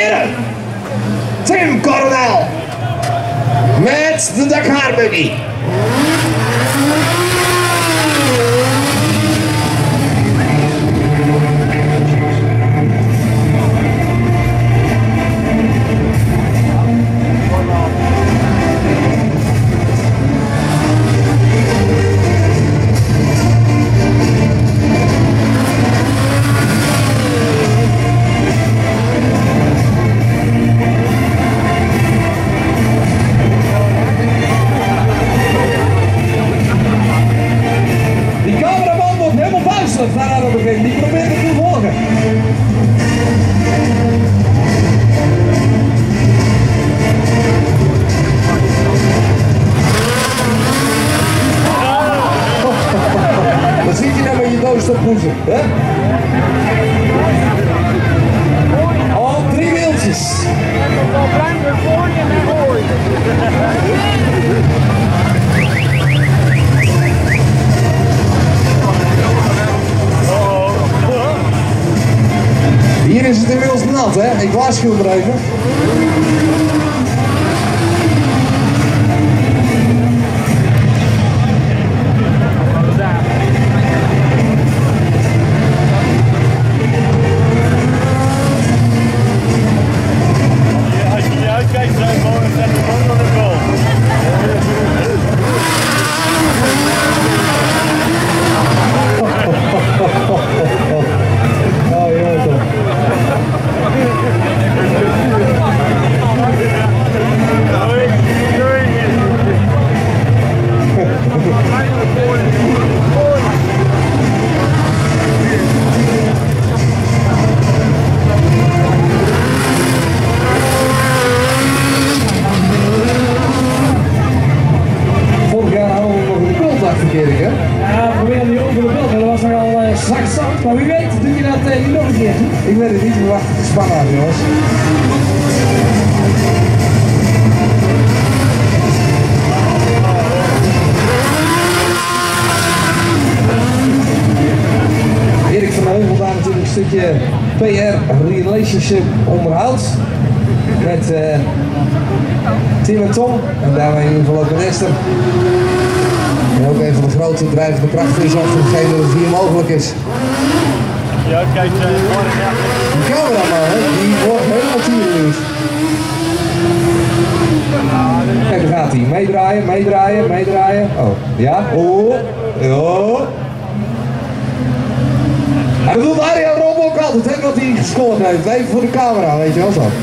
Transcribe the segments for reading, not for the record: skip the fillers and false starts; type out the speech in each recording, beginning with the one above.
heren, Tim Coronel met de Dakar Buggy. Daar op een gegeven moment, die probeert het te volgen. Wat zit je nou met je doos te poezen, hè? Oh, 3 wieltjes. Hier is het inmiddels nat, hè? Ik waarschuw er even. Als je niet uitkijkt, zijn we gewoon van de goal. Oh, ja, toch. Vorig jaar hadden we nog een bultdag verkeerd, hè? Ja, we proberen nu over de bult, dat was er al zak zand, maar wie weet doe je dat niet nog een keer. Ik weet het niet, we wachten te spannen aan, jongens. Erik van Heuvel daar natuurlijk een stukje PR relationship onderhoud met Tim en Tom en daarmee in ieder geval ook met Esther. En ook een van de grote drijvende krachten is achter hetgeen dat het hier mogelijk is. Ja, kijk, Die cameraman, hè, die wordt helemaal tierenlief. Kijk, daar gaat hij. Meedraaien, meedraaien, meedraaien. Oh, ja? Oh, oh. Hij bedoelt Arjan Rob ook altijd, hè, wat hij gescoord heeft. Even voor de camera, weet je wel zo.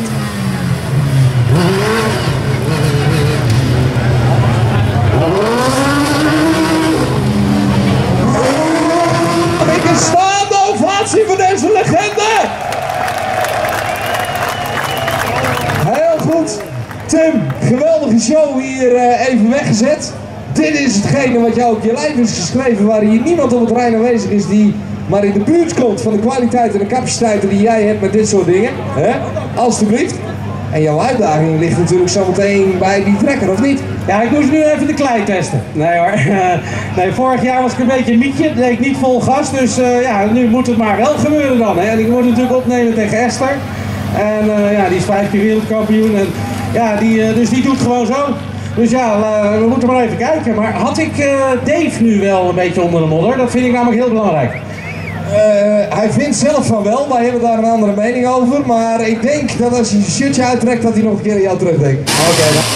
Een staande ovatie voor deze legende! Heel goed. Tim, geweldige show hier even weggezet. Dit is hetgene wat jou op je lijf is geschreven, waar hier niemand op het terrein aanwezig is die maar in de buurt komt van de kwaliteit en de capaciteiten die jij hebt met dit soort dingen. Hè? Alsjeblieft. En jouw uitdaging ligt natuurlijk zometeen bij die trekker, of niet? Ja, ik moest nu even de klei testen. Nee hoor. Nee, vorig jaar was ik een beetje een mietje, deed ik niet vol gas, dus ja, nu moet het maar wel gebeuren dan. Hè. En ik moet natuurlijk opnemen tegen Esther. En ja, die is 5 keer wereldkampioen. En, ja, dus die doet gewoon zo. Dus ja, we moeten maar even kijken. Maar had ik Dave nu wel een beetje onder de modder? Dat vind ik namelijk heel belangrijk. Hij vindt zelf van wel, wij hebben daar een andere mening over. Maar ik denk dat als hij zijn shirtje uittrekt, dat hij nog een keer aan jou terugdenkt. Oké, dan.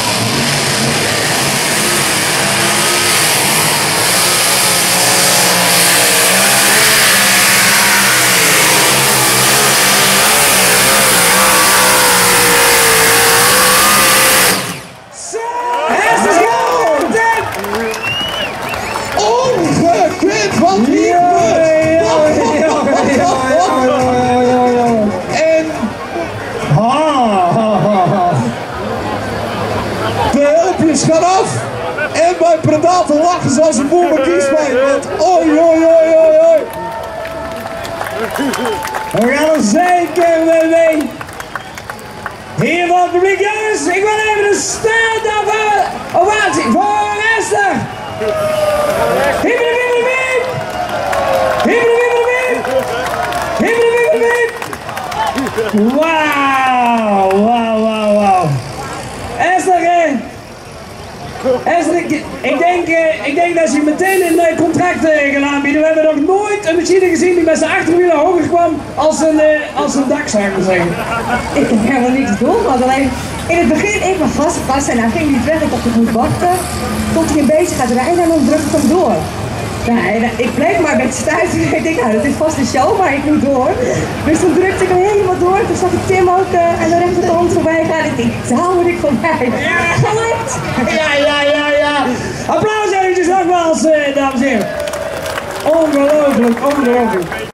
Ongekend wat hier en de hulpjes gaan af en bij Predator lachen ze als een boer met kiespijn. Oi, oi, oi, oi, oi. We gaan er zeker mee. Hier van het publiek, jongens, ik wil even een stand-up ovatie voor Esther. Hippie-hippie-hippie! Hippie-hippie-hippie! Hippie-hippie-hippie! Wauw! Ik denk dat ze meteen een contract gaan aanbieden. We hebben nog nooit een machine gezien die met zijn achterwielen hoger kwam als een dak, zou ik maar zeggen. Ik heb helemaal niks doorgehad. Alleen in het begin even vast en hij ging niet weg. Ik dacht ik moet wachten tot hij een beetje gaat rijden en dan druk ik hem door. Nee, ik bleef maar met stuiten. Ik denk, nou, dat is vast een show, maar ik moet door. Dus toen drukte ik hem helemaal door. Toen zag ik Tim ook aan de rechterkant voorbij gaan. Ik denk, daar moet ik voorbij. Gelukt! Ja. Applaus eventjes nogmaals, dames en heren. Ongelooflijk.